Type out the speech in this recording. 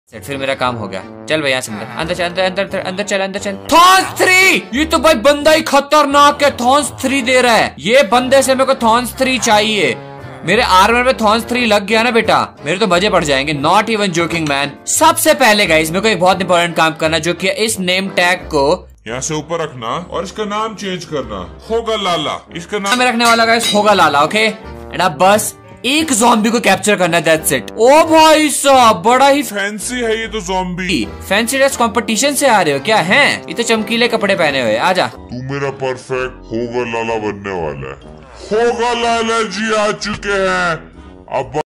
फिर मेरा काम हो गया। चल भाई यहाँ से अंदर चल, अंदर चल। थॉर्न्स 3, ये तो भाई बंदा ही खतरनाक है। थॉर्न्स 3 दे रहा है, ये बंदे से मेरे को थॉर्न्स 3 चाहिए। मेरे आर्मर में थॉर्न्स 3 लग गया ना बेटा, मेरे तो मजे पड़ जाएंगे। Not even joking man. सबसे पहले गाइस मेरे को एक बहुत इंपॉर्टेंट काम करना, जो कि इस नेम टैग को यहाँ से ऊपर रखना और इसका नाम चेंज करना, होगा लाला। इसका नाम रखने वाला गाइस होगा लाला। ओके एंड अब बस एक ज़ॉम्बी को कैप्चर करना, दैट्स इट। ओ भाई साहब बड़ा ही फैंसी है ये तो ज़ॉम्बी। फैंसी ड्रेस कंपटीशन से आ रहे हो क्या? हैं ये तो चमकीले कपड़े पहने हुए। आजा, तू मेरा परफेक्ट होगा लाला बनने वाला है। होगा लाला जी आ चुके हैं अब।